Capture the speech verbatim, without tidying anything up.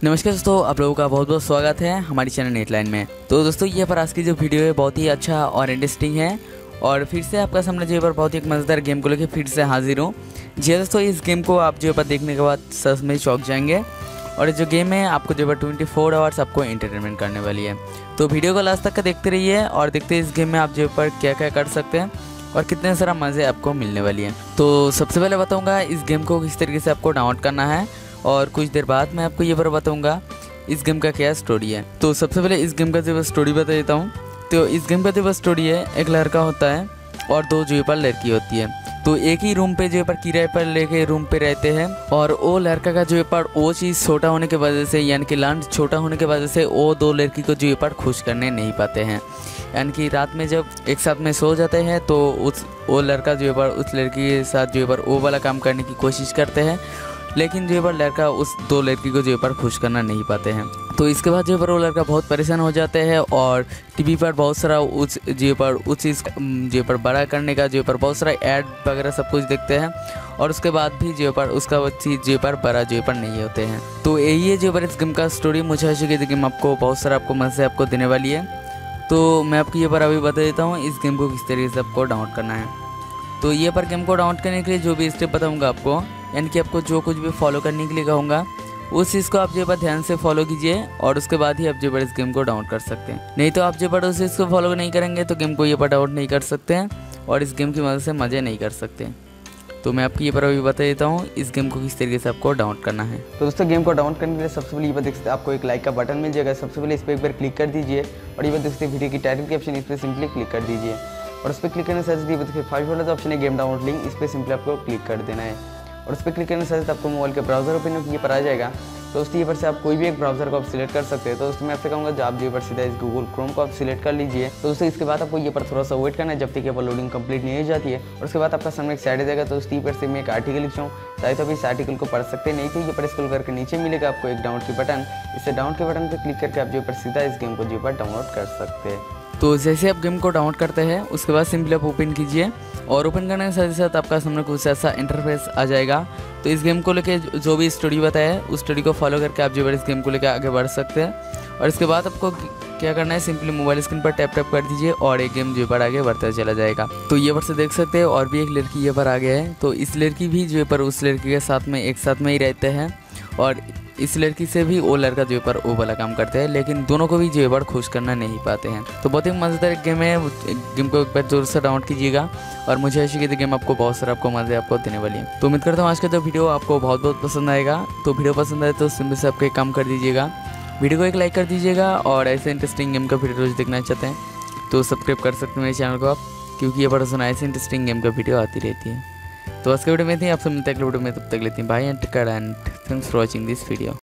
नमस्कार दोस्तों, आप लोगों का बहुत बहुत स्वागत है हमारी चैनल नेटलाइन में। तो दोस्तों ये पर आज की जो वीडियो है बहुत ही अच्छा और इंटरेस्टिंग है और फिर से आपका सामने जो पर बहुत ही एक मज़ेदार गेम को लेकर फिर से हाजिर हूँ। जी दोस्तों, इस गेम को आप जो पर देखने के बाद सच में चौंक जाएंगे और ये जो गेम है आपको जो पर ट्वेंटी फोर आवर्स आपको एंटरटेनमेंट करने वाली है। तो वीडियो को लास्ट तक का देखते रहिए और देखते इस गेम में आप जो पर क्या क्या कर सकते हैं और कितने सारा मज़े आपको मिलने वाली है। तो सबसे पहले बताऊँगा इस गेम को किस तरीके से आपको डाउनलोड करना है और कुछ देर बाद मैं आपको ये पर बताऊंगा इस गेम का क्या स्टोरी है। तो सबसे पहले इस गेम का जो स्टोरी बता देता हूँ। तो इस गेम का जो स्टोरी है, एक लड़का होता है और दो जो पर लड़की होती है। तो एक ही रूम पे जो पर किराए पर लेके रूम पे रहते हैं और वो लड़का का जो पर वो चीज़ छोटा होने की वजह से यानी कि लैंड छोटा होने की वजह से वो दो लड़की को जो पर खुश करने नहीं पाते हैं। यानी कि रात में जब एक साथ में सो जाते हैं तो उस वो लड़का जो पर उस लड़की के साथ जो पर वो वाला काम करने की कोशिश करते हैं, लेकिन जो पर लड़का उस दो लड़की को जो पर खुश करना नहीं पाते हैं। तो इसके बाद जो पर वो लड़का बहुत परेशान हो जाते हैं और टीवी पर बहुत सारा उस जो पर उस चीज़ जो पर बड़ा करने का जो पर बहुत सारा ऐड वगैरह सब कुछ देखते हैं और उसके बाद भी जो पर उसका चीज़ जो पर बड़ा जो पर नहीं होते हैं। तो यही है जो पर इस गेम का स्टोरी। मुझे आशा की गेम आपको बहुत सारा आपको मज़े आपको देने वाली है। तो मैं आपको ये पर अभी बता देता हूँ इस गेम को किस तरीके से आपको डाउनलोड करना है। तो ये पर गेम को डाउनलोड करने के लिए जो भी स्टेप बताऊँगा आपको, यानी कि आपको जो कुछ भी फॉलो करने के लिए कहूँगा उस चीज़ को आप जो पर ध्यान से फॉलो कीजिए और उसके बाद ही आप जो पर इस गेम को डाउनलोड कर सकते हैं। नहीं तो आप जो पर उस चीज़ को फॉलो नहीं करेंगे तो गेम को ये पर डाउनलोड नहीं कर सकते हैं और इस गेम की मदद से मज़े नहीं कर सकते। तो मैं आपको ये पर अभी बता देता हूँ इस गेम को किस तरीके से आपको डाउनलोड करना है। तो दोस्तों गेम को डाउनलोड करने के लिए सबसे पहले ये बात देख सकते हैं, आपको एक लाइक का बटन मिल जाएगा। सबसे पहले इस पर एक बार क्लिक कर दीजिए और ये बात देख सकते हैं वीडियो की टाइटल के ऑप्शन, इस पर सिंपली क्लिक कर दीजिए और उस पर क्लिक करने से देखिए फाइव वाला जो ऑप्शन है गेम डाउनलोड लिंक, इस पर सिंपली आपको क्लिक कर देना है और उस पर क्लिक करने से आपको मोबाइल के ब्राउजर ओपन ये पर आ जाएगा। तो दोस्तों ये पर से आप कोई भी एक ब्राउजर को आप सिलेक्ट कर सकते हैं। तो दोस्तों मैं आपसे कहूँगा जो आप जो पर सीधा इस गूगल क्रोम को आप सिलेक्ट कर लीजिए। तो दोस्तों इसके बाद आपको ये पर थोड़ा सा वेट करना है जब तक ये पर लोडिंग कंप्लीट नहीं हो जाती है और उसके बाद आपका सामने एक साइड आ जाएगा। तो दोस्तों ये पर से मैं एक आर्टिकल लिख रहा हूँ, चाहे तो आप इस आर्टिकल को पढ़ सकते हैं, नहीं तो ये पर स्क्रॉल करके नीचे मिलेगा आपको एक डाउनलोड की बटन। इससे डाउनलोड के बटन पर क्लिक करके आप जो पर सीधा इस गेम को जो पर डाउनलोड कर सकते हैं। तो जैसे आप गेम को डाउनलोड करते हैं उसके बाद सिंपली आप ओपन कीजिए और ओपन करने के साथ साथ आपका सामने कुछ ऐसा इंटरफेस आ जाएगा। तो इस गेम को लेके जो भी स्टोरी बताया है उस स्टोरी को फॉलो करके आप जो है इस गेम को लेकर आगे बढ़ सकते हैं और इसके बाद आपको क्या करना है, सिंपली मोबाइल स्क्रीन पर टैप टैप कर दीजिए और एक गेम जो पर आगे बढ़ता चला जाएगा। तो ये पर से देख सकते हैं और भी एक लड़की ये पर आ गया है। तो इस लड़की भी जो पर उस लड़की के साथ में एक साथ में ही रहते हैं और इस लड़की से भी वो लड़का जो पर वो वाला काम करते हैं, लेकिन दोनों को भी जो पर खुश करना नहीं पाते हैं। तो बहुत ही मज़ेदार गेम है, गेम को एक बार जोर से डाउनलोड कीजिएगा और मुझे ऐसी की गेम आपको बहुत सारा आपको मज़े आपको देने वाली है। तो उम्मीद करता हूँ आज का जो वीडियो आपको बहुत बहुत पसंद आएगा। तो वीडियो पसंद आए तो सिंपल से आपको एक काम कर दीजिएगा, वीडियो को एक लाइक कर दीजिएगा और ऐसे इंटरेस्टिंग गेम का वीडियो रोज देखना चाहते हैं तो सब्सक्राइब कर सकते हैं मेरे चैनल को आप, क्योंकि ये बड़ा सुना ऐसे इंटरेस्टिंग गेम का वीडियो आती रहती है। तो आज के वीडियो में थी, आपसे मिलते हैं अगले वीडियो में, तब तक लेती हैं bye and take care and thanks for watching this video.